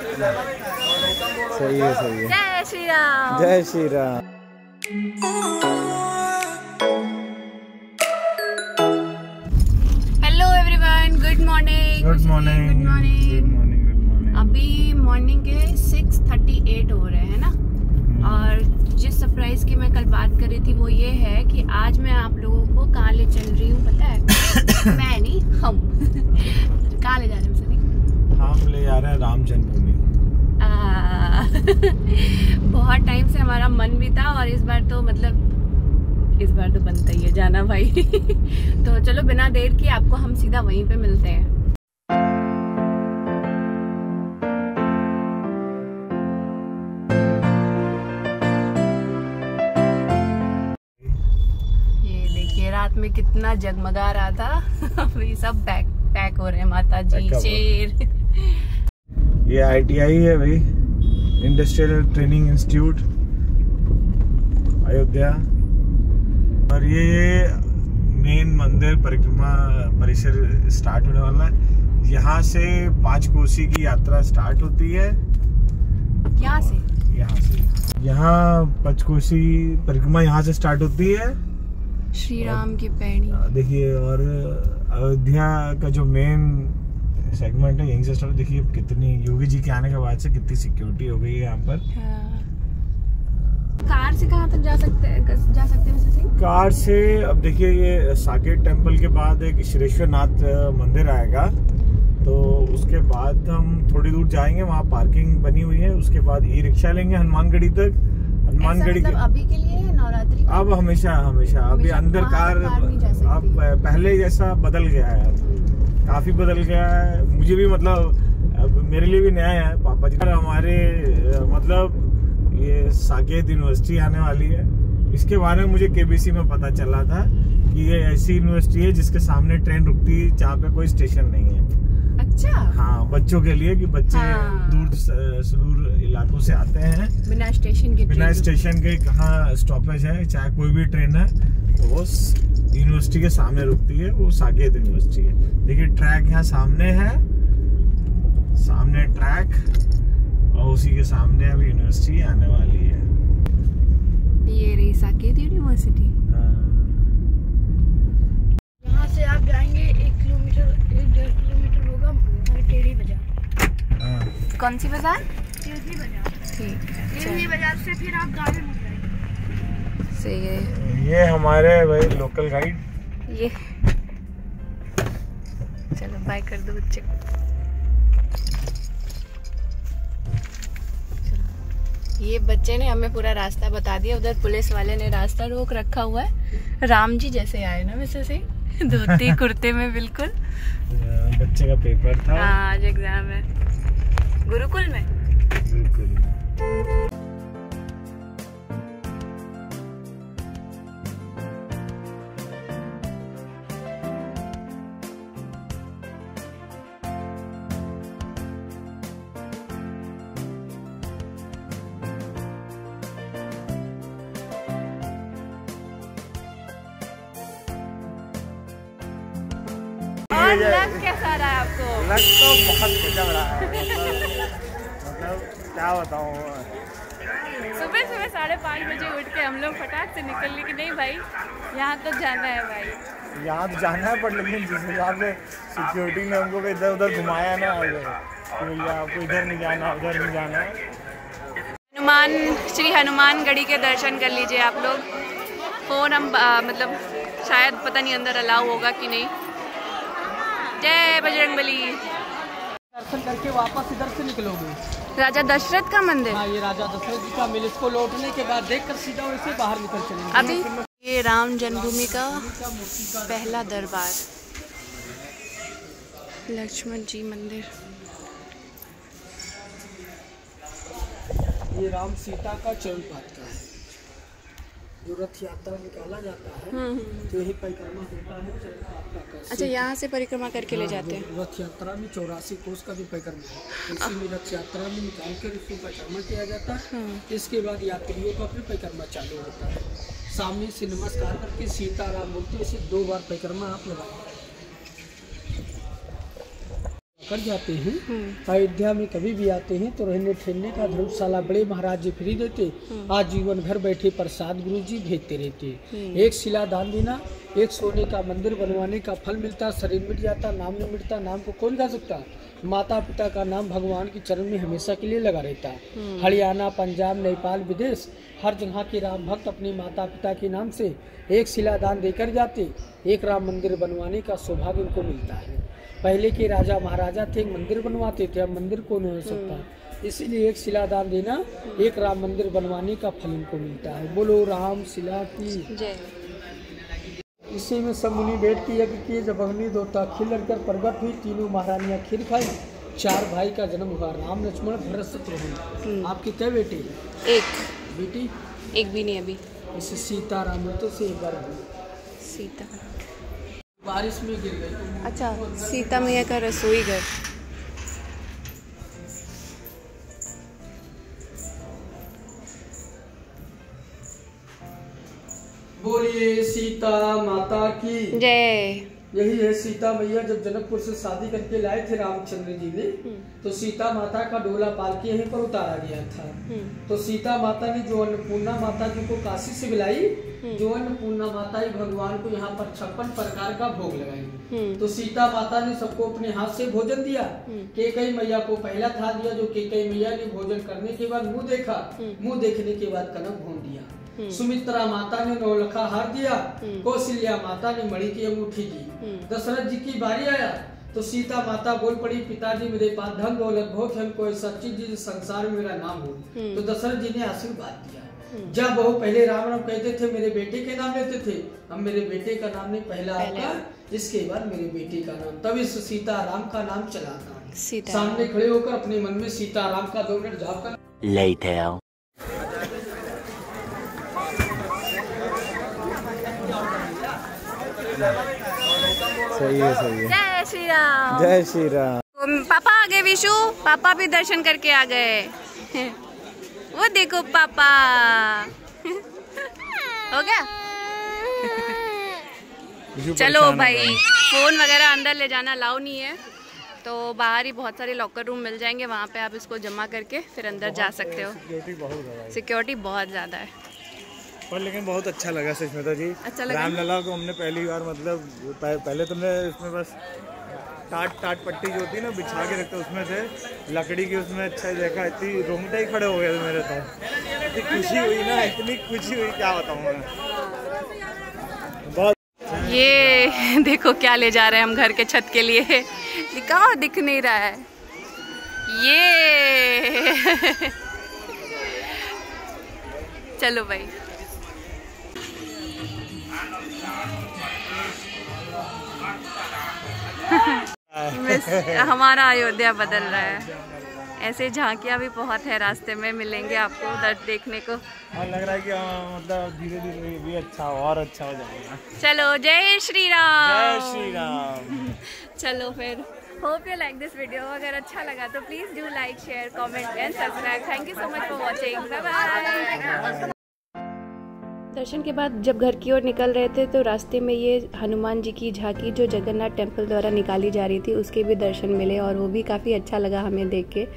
सही है सही है। जय श्री राम। जय Shri Ram. Hello everyone, good morning. Good morning. Good morning. Good morning. Good morning. अभी मॉर्निंग के 6:38 हो रहे हैं ना। और जिस सरप्राइज की मैं कल बात कर रही थी वो ये है कि आज मैं आप लोगों को कहाँ ले चल रही हूँ पता है? मैं नहीं, हम कहाँ ले जा रहे हैं? हम ले जा रहे हैं राम जन्मभूमि। बहुत टाइम से हमारा मन भी था और इस बार तो मतलब इस बार तो बनता ही है जाना भाई। तो चलो बिना देर की आपको हम सीधा वहीं पे मिलते हैं। ये देखिए रात में कितना जगमगा रहा था। अभी सब पैक हो रहे हैं। माता जी शेर। ये ITI है भाई, इंडस्ट्रियल ट्रेनिंग इंस्टीट्यूट अयोध्या। और ये मेन मंदिर परिक्रमा परिसर स्टार्ट होने वाला है। यहाँ से 5 कोसी की यात्रा स्टार्ट होती है। यहाँ से यहाँ पंचकोसी परिक्रमा यहाँ से स्टार्ट होती है। श्री राम की पैड़ी देखिए। और अयोध्या का जो मेन सेगमेंट है यहीं से स्टार्ट। देखिए कितनी योगी जी के आने के बाद से कितनी सिक्योरिटी हो गई है यहाँ पर। कार से कहाँ तक जा सकते हैं वैसे सिंह? कार से अब देखिए ये साकेत टेम्पल के बाद एक श्रीश्वरनाथ मंदिर आएगा, तो उसके बाद हम थोड़ी दूर जाएंगे, वहाँ पार्किंग बनी हुई है। उसके बाद ई-रिक्शा लेंगे हनुमानगढ़ी तक। हनुमानगढ़ी मतलब अभी के लिए नवरात्रि अब हमेशा अभी अंदर कार अब पहले जैसा बदल गया है, काफी बदल गया है। मुझे भी मतलब अब मेरे लिए भी नया है। पापा जी हमारे मतलब ये साकेत यूनिवर्सिटी आने वाली है, इसके बारे में मुझे KBC में पता चला था कि ये ऐसी यूनिवर्सिटी है जिसके सामने ट्रेन रुकती है जहाँ पे कोई स्टेशन नहीं है। अच्छा। हाँ, बच्चों के लिए कि बच्चे दूर इलाकों से आते हैं बिना स्टेशन के कहाँ स्टॉपेज है, चाहे कोई भी ट्रेन है तो वो यूनिवर्सिटी के सामने रुकती है। वो साकेत यूनिवर्सिटी है। देखिए ट्रैक यहाँ सामने है, सामने ट्रैक, और उसी के सामने अभी यूनिवर्सिटी आने वाली है। ये रही साकेत यूनिवर्सिटी। यहाँ से आप जाएंगे 1 किलोमीटर 1.5 किलोमीटर होगा टेढ़ी बाजार। कौन सी बाजार? टेढ़ी बाजार। ठीक है। टेढ़ी बाजार से फिर आप गार्डन में जाएंगे। सही है। ये हमारे भाई लोकल गाइड। ये चलो बाय कर दो बच्चे को। ये बच्चे ने हमें पूरा रास्ता बता दिया। उधर पुलिस वाले ने रास्ता रोक रखा हुआ है। राम जी जैसे आए ना वैसे से, धोती कुर्ते में बिल्कुल। बच्चे का पेपर था। हाँ, आज एग्जाम है गुरुकुल में। बिल्कुल। लग कैसा रहा है आपको? लग तो बहुत गजब रहा है। मतलब क्या बताऊँ। सुबह 5:30 बजे उठ के हम लोग फटाक से निकल ली कि नहीं भाई यहाँ तो जाना है भाई। यहाँ तो जाना है, पर लेकिन जिस हिसाब से सिक्योरिटी ने हमको इधर उधर घुमाया ना, तो भैया आपको इधर नहीं जाना उधर नहीं जाना। श्री हनुमानगढ़ी के दर्शन कर लीजिए आप लोग। फ़ोन हम मतलब शायद पता नहीं अंदर अलाउ होगा कि नहीं। जय बजरंगबली। दर्शन करके वापस इधर से निकलोगे। राजा दशरथ का मंदिर। हाँ, ये राजा दशरथ जी का मिल। इसको लौटने के बाद देखकर सीधा वैसे बाहर निकल चलेंगे। अभी ये राम जन्मभूमि का पहला दरबार, लक्ष्मण जी मंदिर। ये राम सीता का चरण पाठ का है। जो रथ यात्रा निकाला जाता है तो यही परिक्रमा होता है चरण पाठ का। अच्छा, यहाँ से परिक्रमा करके ले जाते हैं। रथ यात्रा में 84 कोस का भी परिक्रमा है। इसी में रथ यात्रा में निकाल कर इसको परिक्रमा किया जाता है। इसके बाद यात्रियों का फिर परिक्रमा चालू होता है। सामने से नमस्कार करके सीताराम बोलते से 2 बार परिक्रमा आप लगाएंगे। कर जाते हैं। अयोध्या में कभी भी आते हैं तो रहने ठहरने का धर्मशाला बड़े महाराज जी फ्री देते। आजीवन घर बैठे प्रसाद गुरु जी भेजते रहते। एक शिला दान देना, एक सोने का मंदिर बनवाने का फल मिलता। शरीर मिट जाता, नाम नहीं मिटता। नाम को कौन गा सकता? माता पिता का नाम भगवान के चरण में हमेशा के लिए लगा रहता। हरियाणा, पंजाब, नेपाल, विदेश हर जगह के राम भक्त अपने माता पिता के नाम से एक शिला दान देकर जाते। एक राम मंदिर बनवाने का सौभाग्य उनको मिलता है। पहले के राजा महाराजा थे, मंदिर बनवाते थे, अब मंदिर कौन हो सकता? इसीलिए एक शिला दान देना, एक राम मंदिर बनवाने का फल उनको मिलता है। बोलो राम शिला की जय। इसी में सब मुनि बैठ के यज्ञ किए। जब अग्नि देवता खिल लड़कर प्रकट हुई, तीनों महारानियां खीर खाई। 4 भाई का जन्म हुआ, राम लक्ष्मण भरत शत्रुघ्न। आपके क्या बेटे? एक बेटी? एक भी नहीं अभी। इसे सीता राम तो से एक बार हुई। सीता बारिश में गिर गई। अच्छा, सीता मैया का रसोई घर। बोलिए सीता माता की जय। यही है सीता मैया जब जनकपुर से शादी करके लाए थे रामचंद्र जी ने, तो सीता माता का डोला पालकी यहीं पर उतारा गया था। तो सीता माता ने जो अन्नपूर्णा माता जी को काशी से बुलाई, जो अन्नपूर्णा माता ही भगवान को यहाँ पर 56 प्रकार का भोग लगाई। तो सीता माता ने सबको अपने हाथ से भोजन दिया। कैकेयी मैया को पहला था दिया। जो कैकेयी मैया ने भोजन करने के बाद मुँह देखा, मुँह देखने के बाद कनक भून दिया। सुमित्रा माता ने नौलखा हार दिया। कौशल्या माता ने मणि की अंगूठी दी। दशरथ जी की बारी आया तो सीता माता बोल पड़ी, पिताजी मेरे पास धन दौलत बहुत है, कोई सच्ची चीज संसार में मेरा नाम हो। तो दशरथ जी ने आशीर्वाद दिया। जब वो पहले राम राम कहते थे, मेरे बेटे के नाम लेते थे। अब मेरे बेटे का नाम नहीं, पहला आपका, इसके बाद मेरे बेटे का नाम। तब इस सीता राम का नाम चला था। सामने खड़े होकर अपने मन में सीता राम का 2 मिनट जाप कर। सही है, सही है। जय श्री राम। जय श्री राम। पापा आ गए विशु, पापा भी दर्शन करके आ गए। वो देखो पापा। हो गया? चलो भाई, फोन वगैरह अंदर ले जाना अलाउ नहीं है, तो बाहर ही बहुत सारे लॉकर रूम मिल जाएंगे, वहाँ पे आप इसको जमा करके फिर अंदर जा सकते हो। सिक्योरिटी बहुत ज़्यादा है पर लेकिन बहुत अच्छा लगा सुष्मिता जी। अच्छा लगा। रामलला को हमने पहली बार मतलब पहले तुमने इसमें बस टाट पट्टी जो होती है ना बिछा के रखते, उसमें से लकड़ी की उसमें अच्छा देखा। इतनी रोंगटे ही खड़े हो गए थे मेरे तो। इतनी खुशी हुई ना, इतनी खुशी हुई, क्या बताऊँ मैं। बहुत। ये देखो क्या ले जा रहे हैं हम घर के छत के लिए। कहाँ दिख नहीं रहा है ये। चलो भाई। हमारा अयोध्या बदल रहा है। ऐसे झांकियाँ भी बहुत है, रास्ते में मिलेंगे आपको उधर देखने को। और लग रहा है कि मतलब धीरे धीरे भी अच्छा और अच्छा हो जाएगा। चलो जय श्री राम। जय श्री राम। चलो फिर, hope you like this video. अगर अच्छा लगा तो please do like, share, comment and subscribe. Thank you so much for watching. Bye bye. दर्शन के बाद जब घर की ओर निकल रहे थे तो रास्ते में ये हनुमान जी की झांकी जो जगन्नाथ टेम्पल द्वारा निकाली जा रही थी उसके भी दर्शन मिले, और वो भी काफ़ी अच्छा लगा हमें देख के।